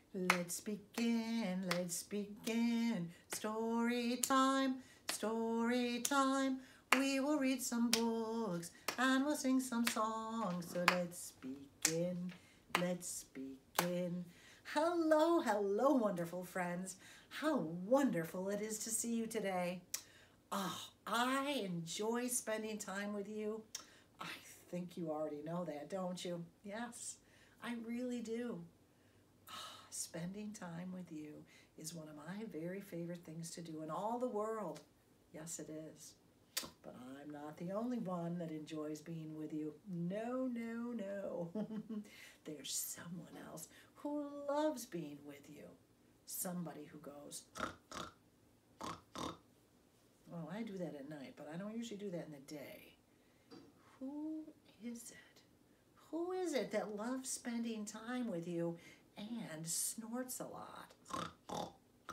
Let's begin. Story time, story time. We will read some books and we'll sing some songs. So let's begin. Hello, hello, wonderful friends. How wonderful it is to see you today. Oh, I enjoy spending time with you. I think you already know that, don't you? Yes, I really do. Spending time with you is one of my very favorite things to do in all the world. Yes, it is. But I'm not the only one that enjoys being with you. No, no, no. There's someone else who loves being with you. Somebody who goes, well, I do that at night, but I don't usually do that in the day. Who is it? Who is it that loves spending time with you and snorts a lot?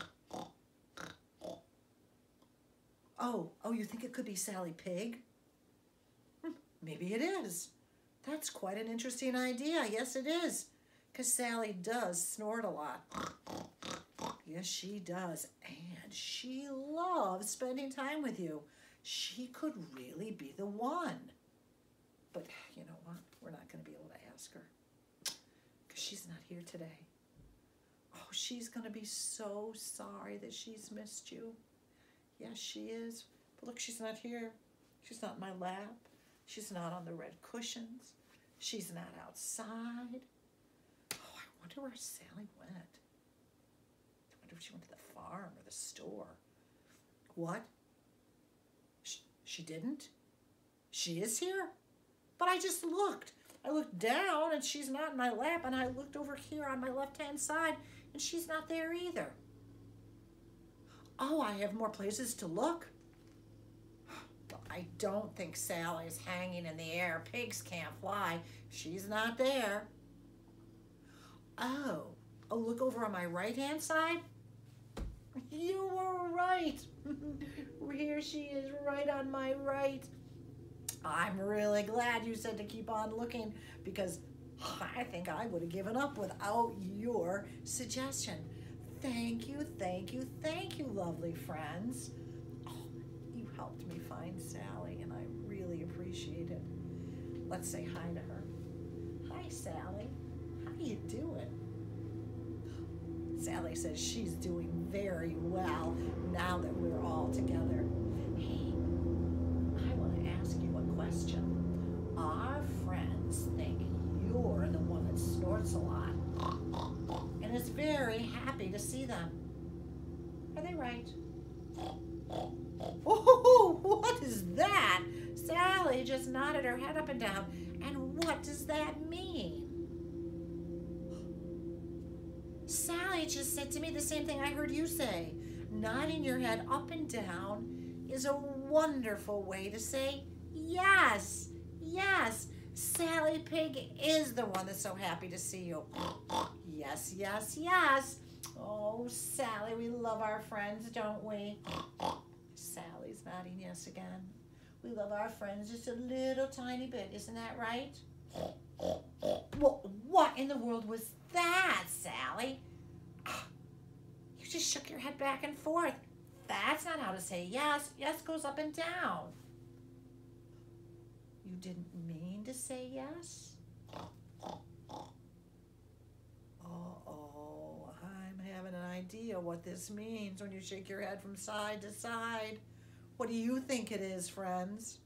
Oh, you think it could be Sally Pig? Maybe it is. That's quite an interesting idea. Yes, it is. Because Sally does snort a lot. Yes, she does. And she loves spending time with you. She could really be the one. But you know what? We're not going to be able to ask her. Because she's not here today. Oh, she's going to be so sorry that she's missed you. Yes, she is. But look, she's not here. She's not in my lap. She's not on the red cushions. She's not outside. Oh, I wonder where Sally went. I wonder if she went to the farm or the store. What? She didn't? She is here? But I just looked. I looked down and she's not in my lap, and I looked over here on my left-hand side and she's not there either. Oh, I have more places to look. Well, I don't think Sally's hanging in the air. Pigs can't fly. She's not there. Oh, look over on my right-hand side. You were right. Here she is right on my right. I'm really glad you said to keep on looking, because I think I would have given up without your suggestion. Thank you, lovely friends. Oh, you helped me find Sally, and I really appreciate it. Let's say hi to her. Hi, Sally. How you doing? Sally says she's doing very well now that we're all together. Hey, I want to ask you a question. Our friends think you're the one that snorts a lot and is very happy to see them. Are they right? Oh, what is that? Sally just nodded her head up and down. And what does that mean? Sally just said to me the same thing I heard you say. Nodding your head up and down is a wonderful way to say yes. Yes, Sally Pig is the one that's so happy to see you. Yes, yes, yes. Oh, Sally, we love our friends, don't we? Sally's nodding yes again. We love our friends just a little tiny bit, isn't that right? Well, what in the world was that, Sally? You just shook your head back and forth. That's not how to say yes. Yes goes up and down. You didn't mean to say yes? Uh-oh, I'm having an idea what this means when you shake your head from side to side. What do you think it is, friends?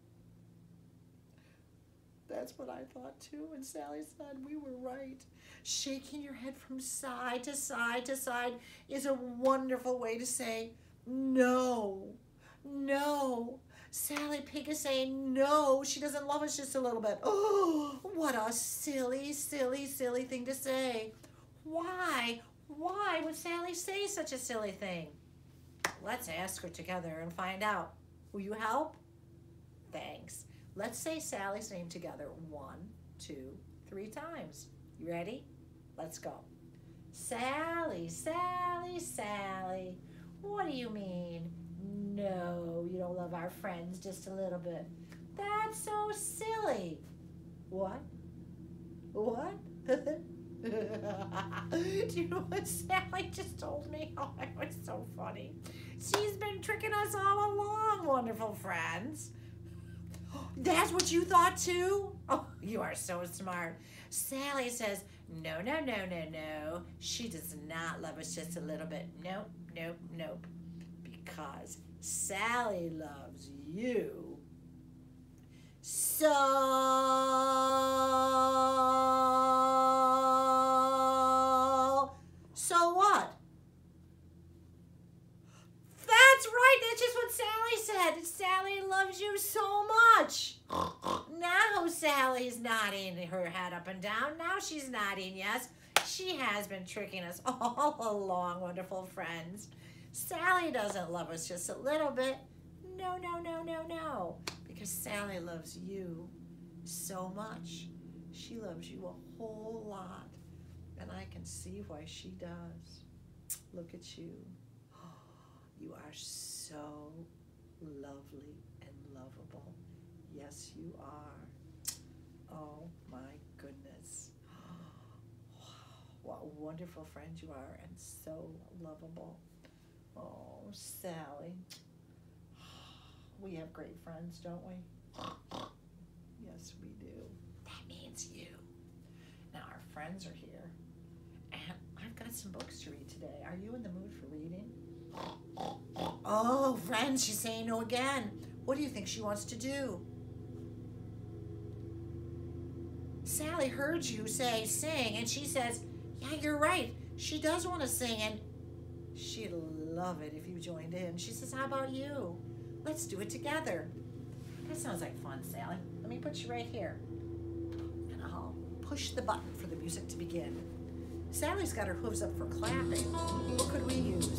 That's what I thought too, and Sally said we were right. Shaking your head from side to side to side is a wonderful way to say no. No. Sally Pig is saying no. She doesn't love us just a little bit. Oh, what a silly, silly, silly thing to say. Why? Why would Sally say such a silly thing? Let's ask her together and find out. Will you help? Thanks. Let's say Sally's name together 1, 2, 3 times. You ready? Let's go. Sally, Sally, Sally. What do you mean? No, you don't love our friends just a little bit. That's so silly. What? What? Do you know what Sally just told me? Oh, it was so funny. She's been tricking us all along, wonderful friends. That's what you thought too? Oh, you are so smart. Sally says, no, no, no, no, no. She does not love us just a little bit. Nope, nope, nope. Because Sally loves you. So what? That's right. That's just what Sally said. Sally loves you so much. Now Sally's nodding her head up and down. Now she's nodding yes. She has been tricking us all along, wonderful friends. Sally doesn't love us just a little bit. No, no, no, no, no. Because Sally loves you so much. She loves you a whole lot. And I can see why she does. Look at you. You are so lovely and lovable. Yes, you are. Oh my goodness. What a wonderful friend you are and so lovable. Oh, Sally. We have great friends, don't we? Yes, we do. That means you. Now our friends are here. And I've got some books to read today. Are you in the mood for reading? Oh, friends, she's saying no again. What do you think she wants to do? Sally heard you say sing, and she says, yeah, you're right. She does want to sing, and she'd love it if you joined in. She says, how about you? Let's do it together. That sounds like fun, Sally. Let me put you right here. And I'll push the button for the music to begin. Sally's got her hooves up for clapping. What could we use?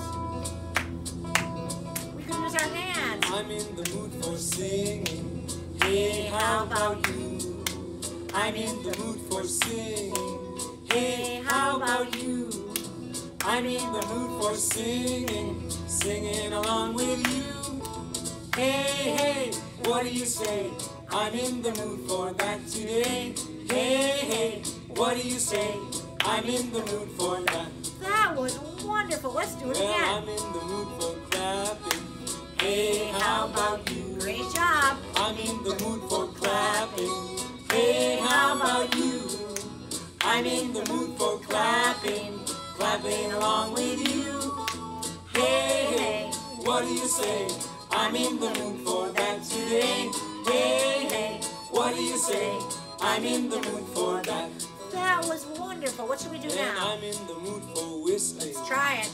We could use our hands. I'm in the mood for singing. Hey, how about you? I'm in the mood for singing. Hey, how about you? I'm in the mood for singing, singing along with you. Hey, hey, what do you say? I'm in the mood for that today. Hey, hey, what do you say? I'm in the mood for that. That was wonderful. Let's do it Well, again. I'm in the mood for clapping. Hey, how about you? Great job. I'm in the mood for clapping. Hey, how about you? I'm in the mood for clapping, clapping along with you. Hey, hey, what do you say? I'm in the mood for that today. Hey, hey, what do you say? I'm in the mood for that. That was wonderful. What should we do And now? I'm in the mood for whistling. Let's try it.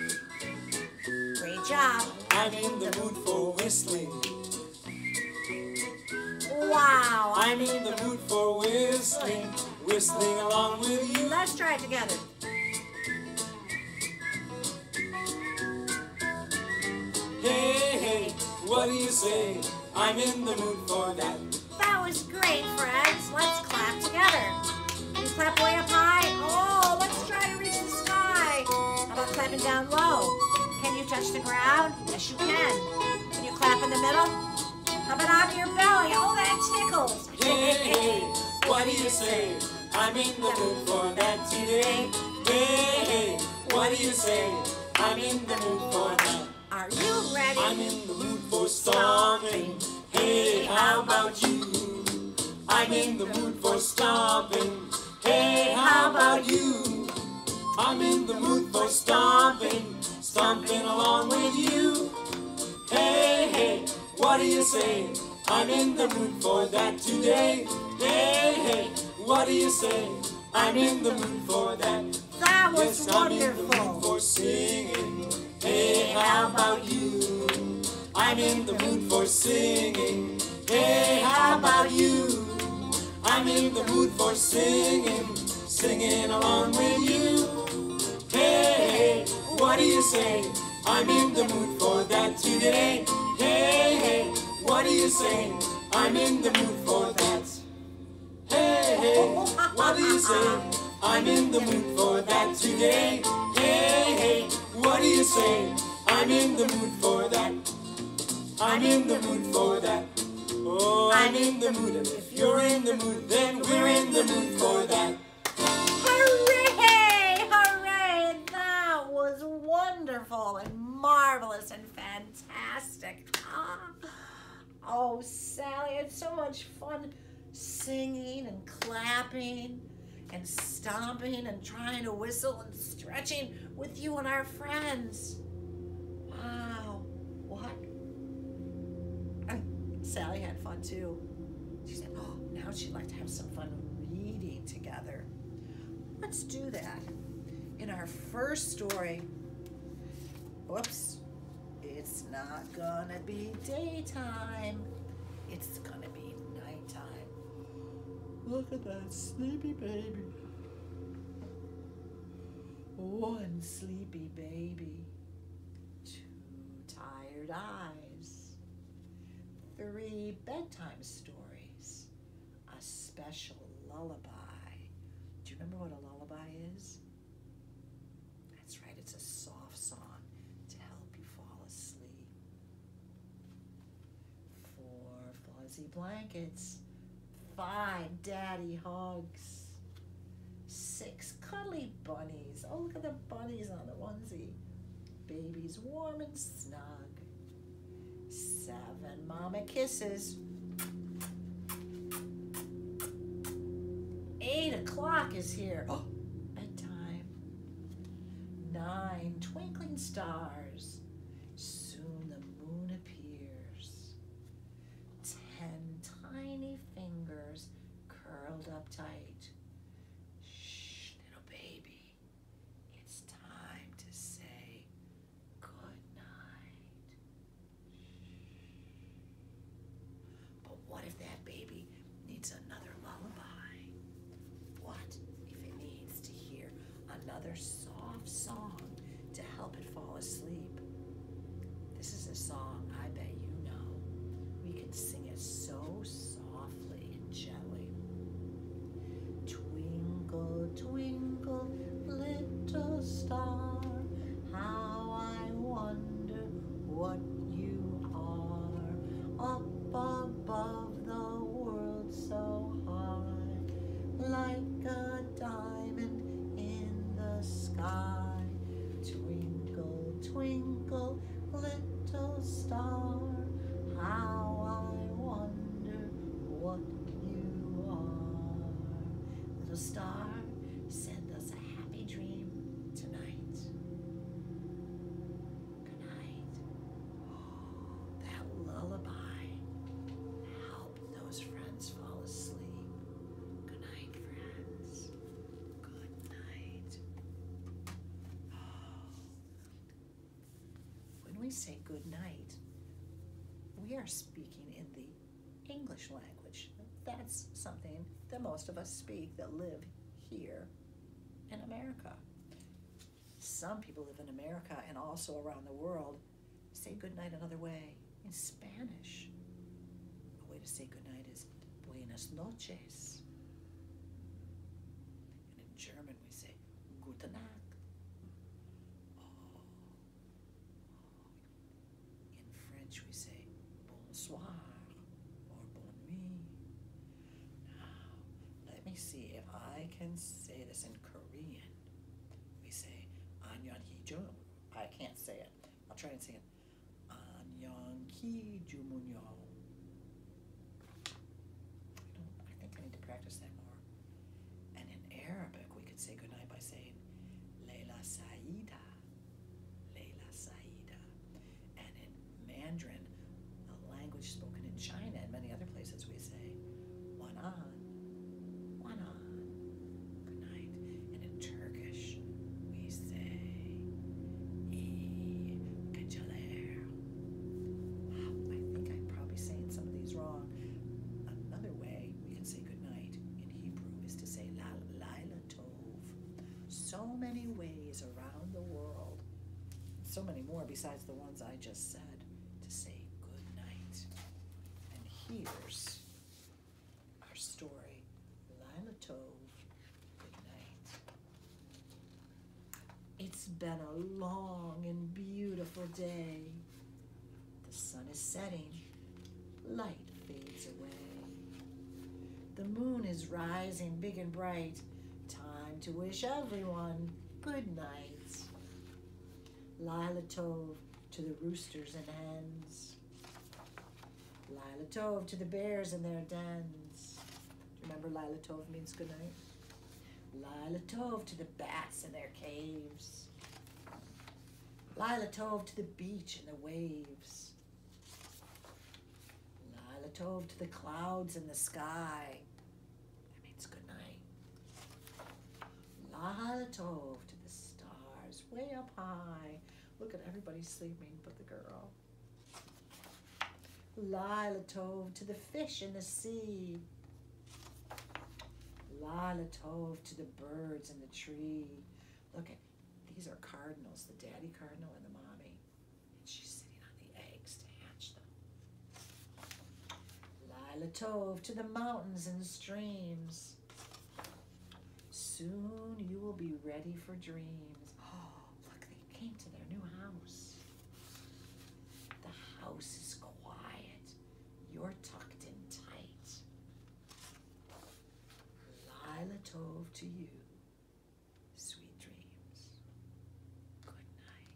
Great job. I'm in the mood for whistling. Wow. I'm in the mood for whistling, whistling along with you. Let's try it together. Hey, hey, what do you say? I'm in the mood for that. That was great, friends. Let's clap together. Can you clap way up high? Oh, let's try to reach the sky. How about clapping down low? Can you touch the ground? Yes, you can. Can you clap in the middle? How about on your belly? Oh, that tickles. Hey, hey, what do you say? I'm in the mood for that today. Hey, hey, what do you say? I'm in the mood for that. Are you ready? I'm in the mood for stomping. Hey, how about you? I'm in the mood for stomping. Hey, how about you? I'm in the mood for stomping, stomping along with you. Hey, hey, what do you say? I'm in the mood for that today. Hey, hey, what do you say? I'm in the mood for that. That was Yes, I'm in the mood wonderful. for singing. Hey, how about you? I'm in the mood for singing. Hey, how about you? I'm in the mood for singing, singing along with you. Hey, hey, what do you say? I'm in the mood for that today. Hey, hey, what do you say? I'm in the mood for that. Hey, hey, what do you say? I'm in the mood for that today. Hey, hey, what do you say? I'm in the mood for that. I'm in the mood for that. Oh, I'm in the mood. And if you're in the mood, then we're in the mood for that. Hooray! wonderful and marvelous and fantastic. Oh, Sally, it's so much fun singing and clapping and stomping and trying to whistle and stretching with you and our friends. Wow. What? Sally had fun too. She said, oh, now she'd like to have some fun reading together. Let's do that. In our first story, whoops, it's not gonna be daytime. It's gonna be nighttime. Look at that sleepy baby. One sleepy baby. Two tired eyes. 3 bedtime stories. A special lullaby. Do you remember what a lullaby is? That's right, it's a soft song to help you fall asleep. 4 fuzzy blankets. 5 daddy hugs. 6 cuddly bunnies. Oh, look at the bunnies on the onesie. Baby's warm and snug. 7 mama kisses. 8 o'clock is here. Oh, bedtime. 9 twinkling stars. Soon the moon appears. 10 tiny fingers curled up tight. Shh, little baby. It's time to say good night. But what if that baby needs another lullaby? What if it needs to hear another soft song to help it fall asleep? This is a song I bet you know. We can sing it so softly and gently. Twinkle, twinkle, little star, how I wonder what you are. Up above the world so high, like a diamond in the sky. Twinkle, twinkle, little star, how I wonder what you are. Little star, send us a happy dream tonight. Good night. That lullaby helped those friends fall asleep. Good night, friends. Good night. When we say good night, we are speaking in the English language. That's something that most of us speak that live here in America. Some people live in America and also around the world say good night another way, in Spanish. A way to say good night is buenas noches. And in German we say gute Nacht. In French we say bonsoir or bonne nuit. Now, let me see if I can say this in Korean. We say 안녕히 I can't say it. I'll try and say it. 안녕히 주무요. I think I need to practice that more. And in Arabic, we could say goodnight by saying Leila Saida. Leila Saida. And in Mandarin, a language spoken in China and many other places, we say Wan an. Wan an. Good night. And in Turkish, we say İyi geceler. Wow, I think I'm probably saying some of these wrong. Another way we can say goodnight in Hebrew is to say Laila Tov. So many ways around the world, so many more besides the ones I just said, to say good night. And here's our story, Laila Tov, good night. It's been a long and beautiful day. The sun is setting, light fades away. The moon is rising big and bright. Time to wish everyone good night. Lila Tove to the roosters and hens. Lila Tove to the bears in their dens. Do you remember Lila Tove means good night? Lila Tove to the bats in their caves. Lila Tove to the beach and the waves. Lila Tove to the clouds in the sky. That means good night. Lila Tove to the stars way up high. Look at everybody sleeping but the girl. Lila Tove to the fish in the sea. Lila Tove to the birds in the tree. Look at, these are cardinals, the daddy cardinal and the mommy. And she's sitting on the eggs to hatch them. Lila Tove to the mountains and streams. Soon you will be ready for dreams. Oh, look, they came to their new house. The house is quiet. You're tucked in tight. Lila Tove to you. Sweet dreams. Good night.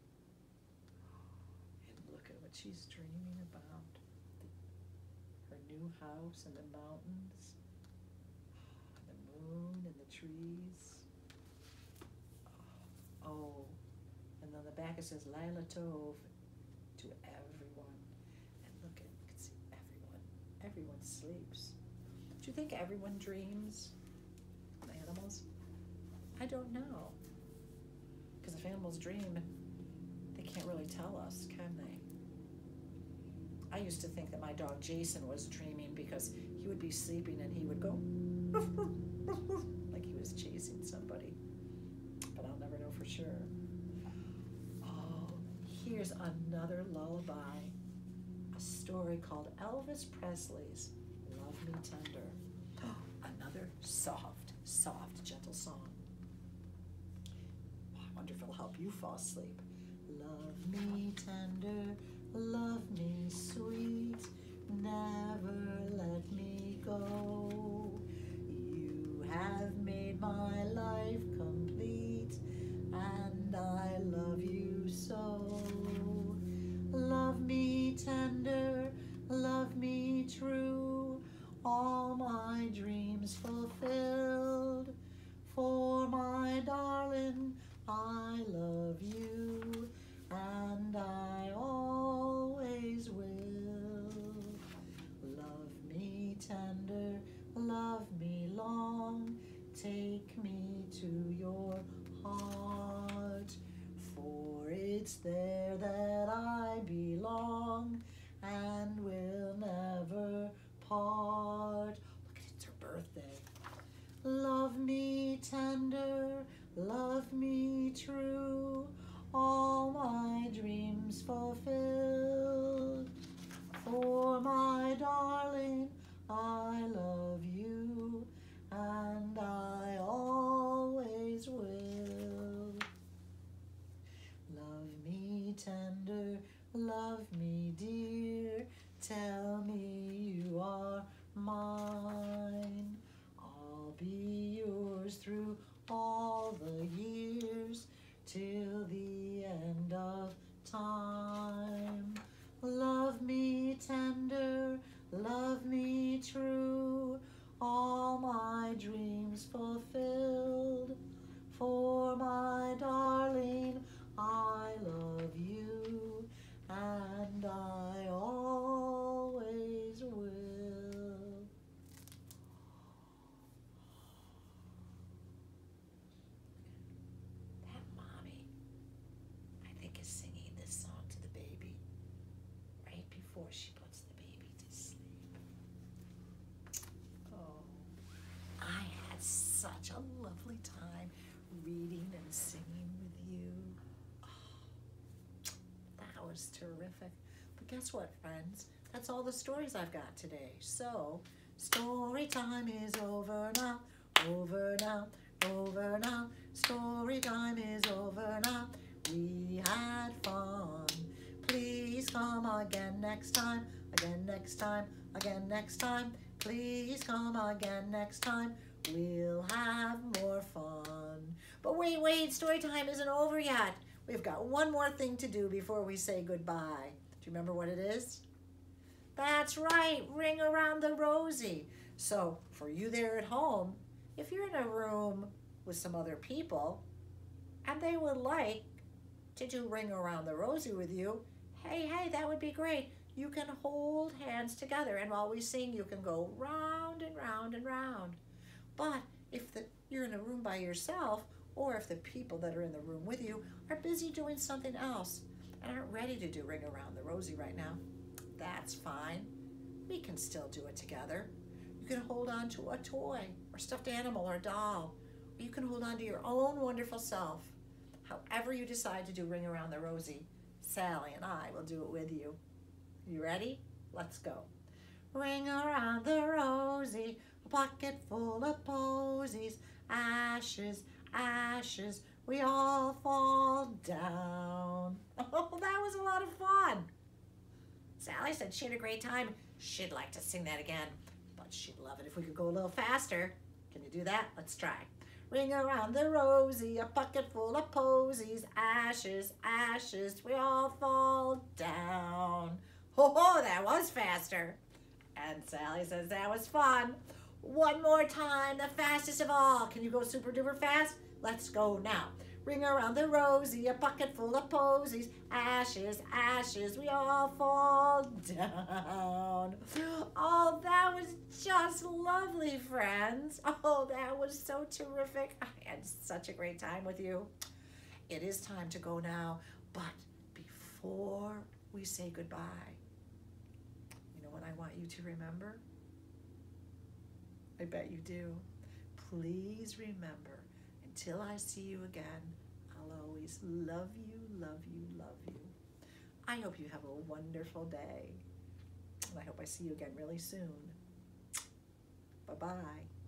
And look at what she's dreaming about. Her new house and the mountains. And the moon and the trees. Oh, and on the back it says Lila Tove to everyone. And look at, you can see everyone sleeps. Do you think everyone dreams? Animals? I don't know. Because if animals dream, they can't really tell us, can they? I used to think that my dog Jason was dreaming because he would be sleeping and he would go roof, roof, roof, roof, like he was chasing somebody. But I'll never know for sure. Oh, here's another lullaby. A story called Elvis Presley's Love Me Tender. Another soft, gentle song. Oh, I wonder if it'll help you fall asleep. Love me tender, love me sweet, never let me go. You have made my life complete, and I love you so. Love me tender, love me true, all my dreams fulfilled. For my darling, I love you, and I always will. Love me tender, love me long, take me to your heart, for it's there that I belong and will never part. Look, it's her birthday. Love me tender, love me true, all my dreams fulfilled. For my darling, I love you, and I always will. Love me tender, love me dear, tell me you are mine. I'll be yours through all the years, till the end of time. Love me tender, love me true, all my dreams fulfilled. For my darling, I love you, and I always will. That mommy, I think, is singing this song to the baby right before she puts the baby to sleep. Oh, I had such a lovely time reading and singing with you. Oh, that was terrific. But guess what, friends? That's all the stories I've got today. So, story time is over now, over now, over now. Story time is over now. We had fun. Please come again next time, again next time, again next time. Please come again next time. We'll have more fun. But wait, story time isn't over yet. we've got one more thing to do before we say goodbye. Do you remember what it is? That's right, ring around the rosy. So for you there at home, if you're in a room with some other people and they would like to do ring around the rosy with you, hey, that would be great. You can hold hands together, and while we sing, you can go round and round and round. But if you're in a room by yourself, or if the people that are in the room with you are busy doing something else and aren't ready to do ring around the rosy right now, that's fine. We can still do it together. You can hold on to a toy or stuffed animal or doll, or you can hold on to your own wonderful self. However you decide to do ring around the rosy, Sally and I will do it with you. You ready? Let's go. Ring around the rosy, a pocket full of posies, ashes, ashes, we all fall down. Oh, that was a lot of fun. Sally said she had a great time. She'd like to sing that again, but she'd love it if we could go a little faster. Can you do that? Let's try. Ring around the rosy, a bucket full of posies, ashes, ashes, we all fall down. Oh, that was faster. And Sally says that was fun. One more time, the fastest of all. Can you go super duper fast? Let's go now. Ring around the rosy, a bucket full of posies, ashes, ashes, we all fall down. Oh, that was just lovely, friends. Oh, that was so terrific. I had such a great time with you. It is time to go now, but before we say goodbye, you know what I want you to remember? I bet you do. Please remember, until I see you again, I'll always love you, love you, love you. I hope you have a wonderful day. And I hope I see you again really soon. Bye-bye.